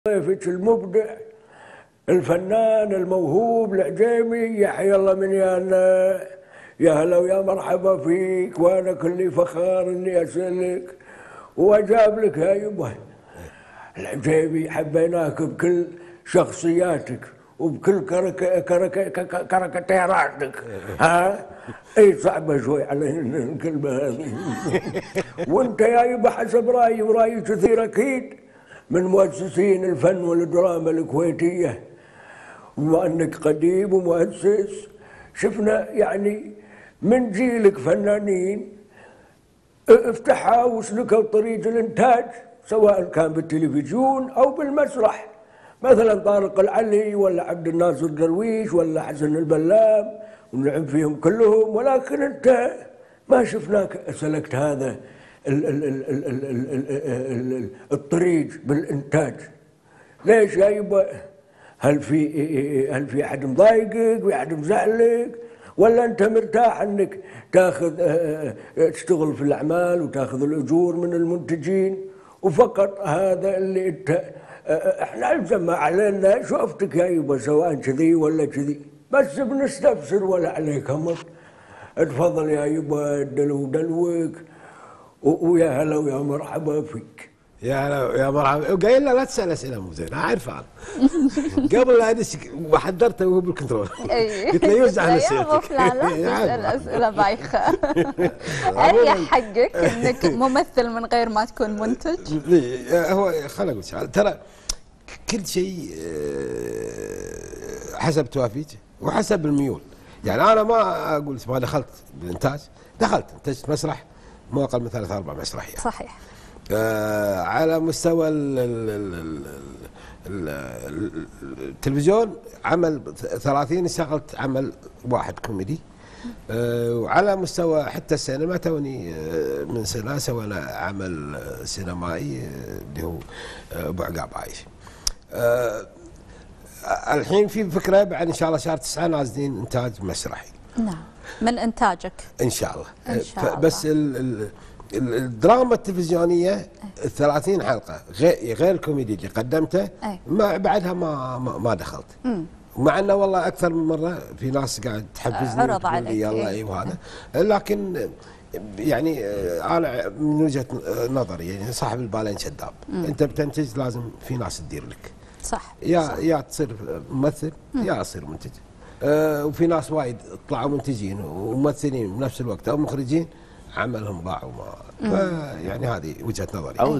ضيفك المبدع الفنان الموهوب العجيمي، يا حي الله من يا هلا ويا مرحبا فيك، وانا كلي فخار اني ارسلك واجاب لك يا يبا العجيمي. حبيناك بكل شخصياتك وبكل كاركتيراتك. ها اي صعبه شوي علينا الكلمه هذه. وانت يا يبا حسب رايي وراي كثير اكيد من مؤسسين الفن والدراما الكويتيه، وبما انك قديم ومؤسس شفنا يعني من جيلك فنانين افتحوا وسلكوا طريق الانتاج سواء كان بالتلفزيون او بالمسرح، مثلا طارق العلي ولا عبد الناصر درويش ولا حسن البلام ونعم فيهم كلهم، ولكن انت ما شفناك سلكت هذا الطريق بالانتاج. ليش يا يبا؟ هل في احد مضايقك واحد مزعلك، ولا انت مرتاح انك تاخذ تشتغل في الاعمال وتاخذ الاجور من المنتجين وفقط هذا اللي انت احنا الزم ما علينا شوفتك يا يبا سواء كذي ولا كذي، بس بنستفسر ولا عليك امر. تفضل يا يبا دلوك ويا هلا ويا مرحبا فيك. يا هلا يا مرحبا. قايل له لا تسال اسئله مو زين، عارف انا قبل لا ادش وحضرته وهو بالكنترول قلت له يوزع على اسئلتك. لا تسال اسئله بايخه. اريح حقك انك ممثل من غير ما تكون منتج. هو خليني اقول شغله، ترى كل شيء حسب توافيك وحسب الميول. يعني انا ما اقول ما دخلت بالانتاج، دخلت انتجت مسرح مو اقل من 3 4 مسرحيات. صحيح. على مستوى التلفزيون عمل 30 اشتغلت عمل واحد كوميدي. وعلى مستوى حتى السينما توني من سنه سوينا عمل سينمائي اللي هو ابو عقاب عايش. الحين في فكره بعد ان شاء الله شهر 9 نازلين انتاج مسرحي. نعم من انتاجك ان شاء الله. إن شاء الله. بس الدراما التلفزيونيه 30 حلقه غير الكوميدي اللي قدمته ما بعدها ما دخلت. مع انه والله اكثر من مره في ناس قاعد تحفزني عرض عليك يلا اي وهذا، لكن يعني انا من وجهه نظري يعني صاحب البالين كذاب. انت بتنتج لازم في ناس تدير لك. صح. يا تصير ممثل يا تصير منتج. وفي ناس وايد طلعوا منتجين وممثلين بنفس الوقت او مخرجين عملهم ضاع وما يعني هذه وجهه نظري.